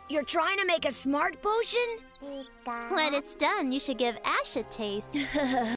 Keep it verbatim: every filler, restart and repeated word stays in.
You're trying to make a smart potion? When it's done, you should give Ash a taste.